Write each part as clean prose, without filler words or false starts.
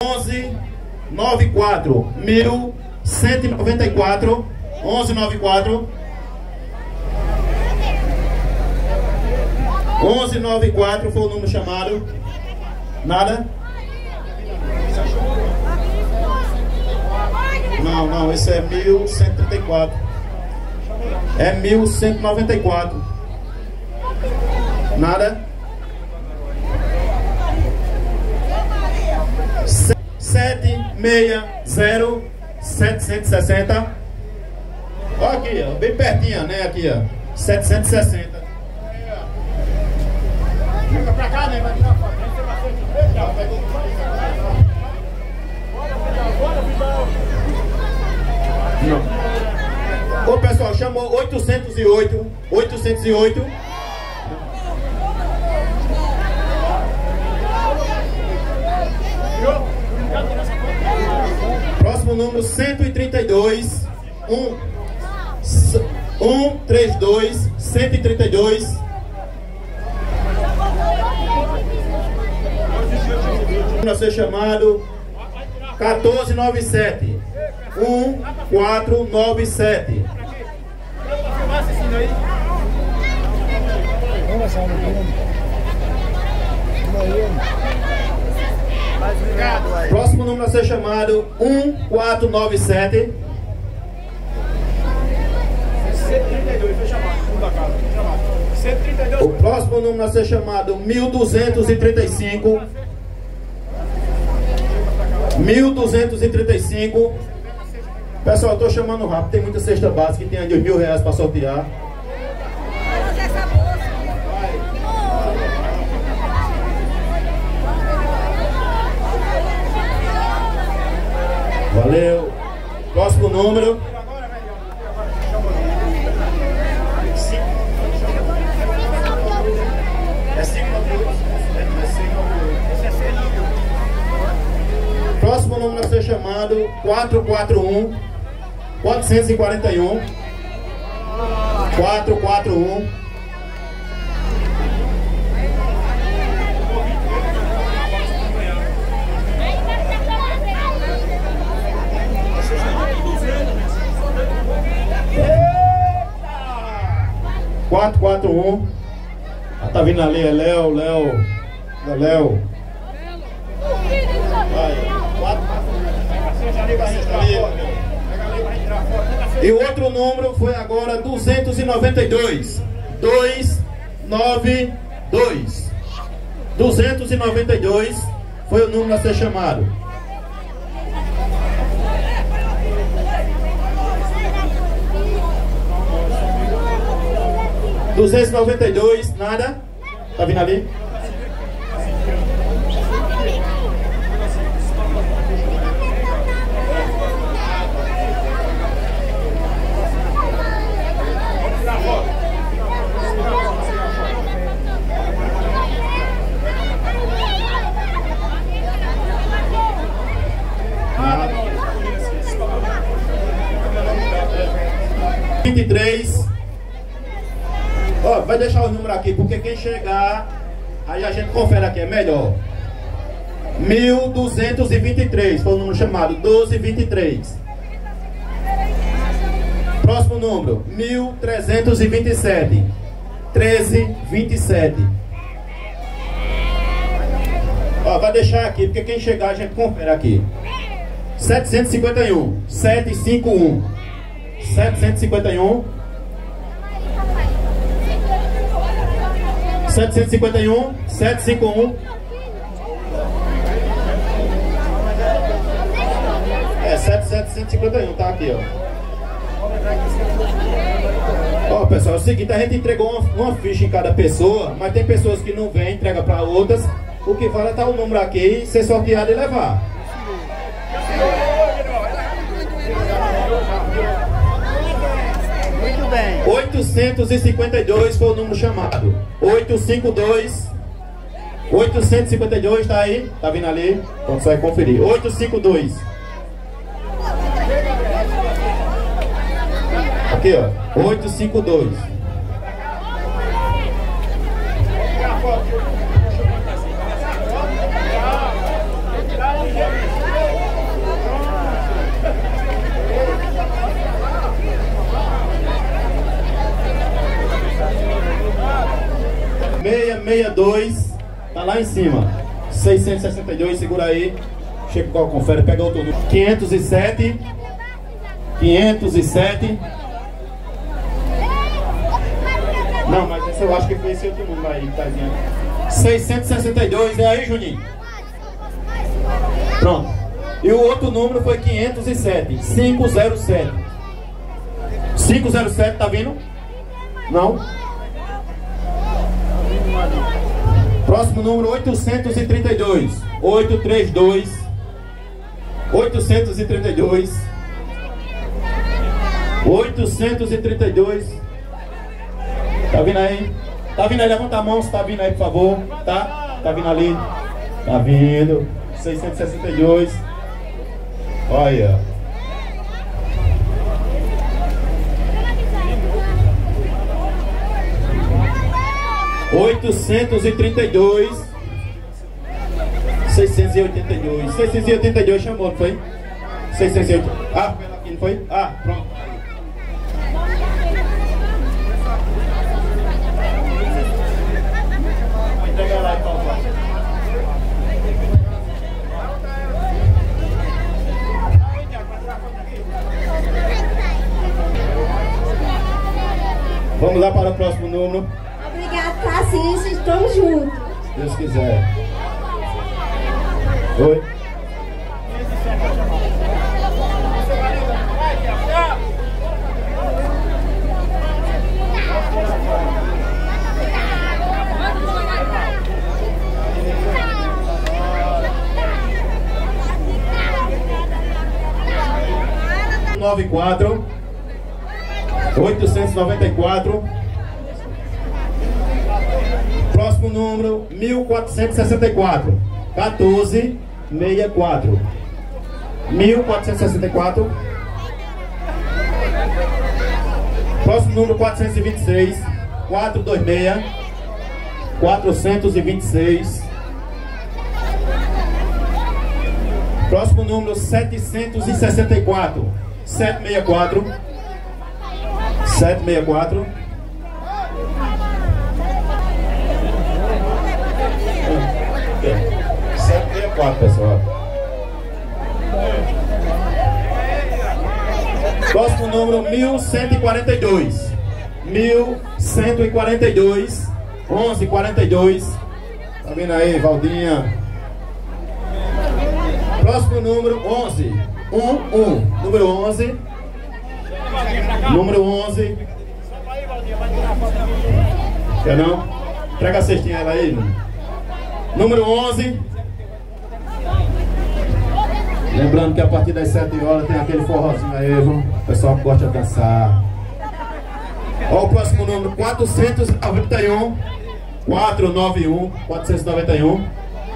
1194, 1194, 1194, 1194 foi o número chamado. Nada? Não, esse é 1134. É 1194. Nada? 760. Olha aqui, ó, bem pertinho, né? Aqui, ó, 760. Fica pra cá, né? Vai tirar foto. Não. Ô pessoal, chamou 808. 808. Próximo número 132. 132. 132. Vai ser chamado 1497. 1497. Próximo número a ser chamado 1497. 132 foi chamado. O próximo número a ser chamado 1235. 1235. Pessoal, eu tô chamando rápido. Tem muita cesta básica que tem aí de R$1.000 para sortear. Valeu. Próximo número. Próximo número a ser chamado 441. 441. 441. Ah, tá vindo ali, é Léo. E o outro número foi agora 292. 292. 292 foi o número a ser chamado. $292, nada? Tá vindo ali? Ó, vai deixar o número aqui, porque quem chegar, aí a gente confere aqui, é melhor. 1223, foi o número chamado, 1223. Próximo número, 1327, 1327. Ó, vai deixar aqui, porque quem chegar a gente confere aqui. 751, 751. 751. 751, 751. É, 751, tá aqui, ó. Ó, pessoal, é o seguinte, a gente entregou uma ficha em cada pessoa, mas tem pessoas que não vêm, entrega para outras. O que vale é estar o número aqui, ser sorteado e levar. Muito bem. 852 foi o número chamado. 852. 852, tá aí? Tá vindo ali? Então só vai conferir. 852. Aqui, ó. 852. 62, tá lá em cima. 662, segura aí. Chega com confere, pega outro número. 507. 507. Não, mas esse eu acho que foi esse outro número aí que tá dizendo. 662, é aí, Juninho? Pronto. E o outro número foi 507. 507. 507, tá vindo? Não? Próximo número 832. 832. 832. 832. Tá vindo aí? Tá vindo aí? Levanta a mão se tá vindo aí, por favor. Tá? Tá vindo ali? Tá vindo. 662. Olha. $832. 682. 682 chamou, não foi? 680. Ah, aqui não foi? Ah, pronto. Vou entregar lá então. Vamos lá para o próximo número. Obrigado, Tarcísio. Estamos juntos. Se Deus quiser. Oi. $894. 894. Próximo número 1464. 1464. 1464. Próximo número 426. 426. 426. Próximo número 764. 764. 764. É. 764, pessoal. Próximo número 1142. 1142. 1142. Tá vendo aí, Valdinha? Próximo número 11. 11. Número 11. Número 11. Quer não? Entrega a cestinha ela aí. Número 11. Lembrando que a partir das 7 horas tem aquele forrozinho aí, viu? O pessoal que gosta de dançar. Ó, o próximo número 491. 491. 491.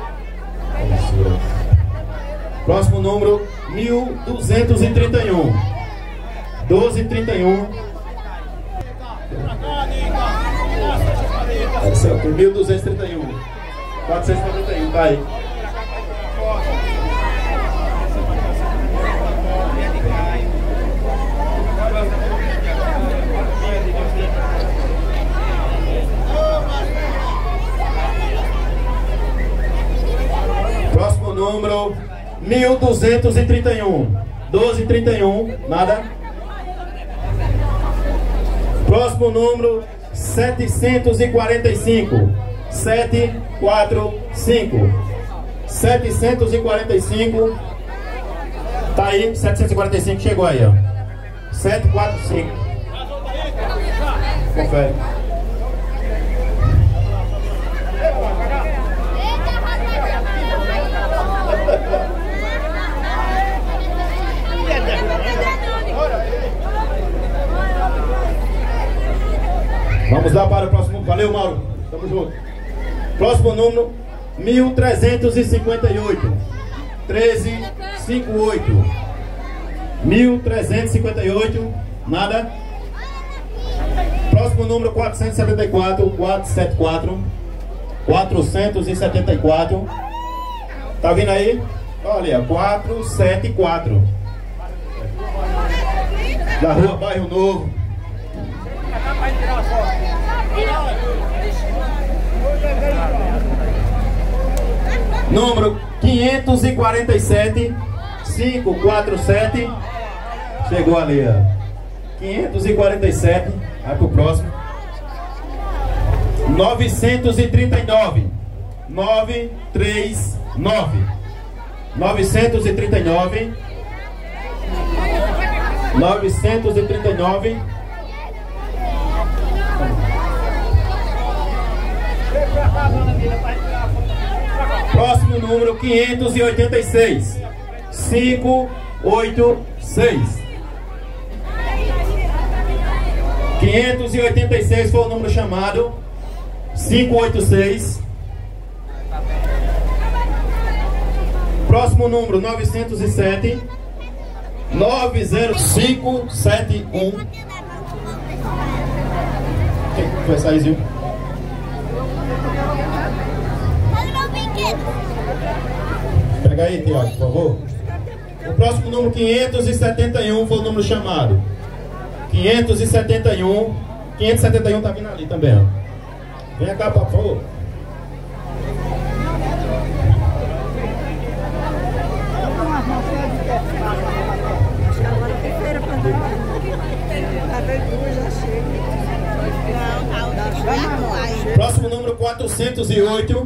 Próximo número 1231. 1231. Esse é o 1231. 491, tá aí. Próximo número 1231. 1231, nada. Próximo número 745. 745. 745. Tá aí, 745 chegou aí, ó. 745. Confere. Vamos lá para o próximo. Valeu, Mauro. Tamo junto. Próximo número 1358. 1358. 1358. Nada. Próximo número 474. 474. 474. Tá vindo aí? Olha, 474. Da rua Bairro Novo. Número 547, 547. Chegou ali, ó. 547. Vai pro próximo. 939. 939. 939. 939. Próximo número 586. 586. 586 foi o número chamado. 586. Próximo número 907. 90571. Quem foi sair, Zil? Pega aí, Tiago, por favor. O próximo número 571 foi o número chamado. 571. 571 tá vindo ali também, ó. Vem cá, por favor. Próximo número 408.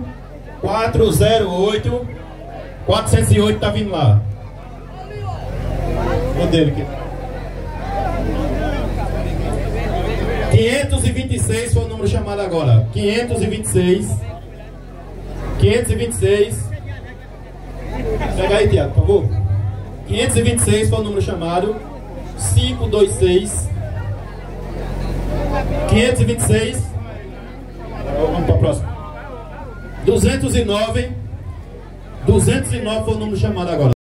408. 408 tá vindo lá. O dele aqui. 526 foi o número chamado agora. 526. 526. Pega aí, Tiago, por favor. 526 foi o número chamado. 526. 526. Vamos para a próxima. 209. 209 foi o número chamado agora.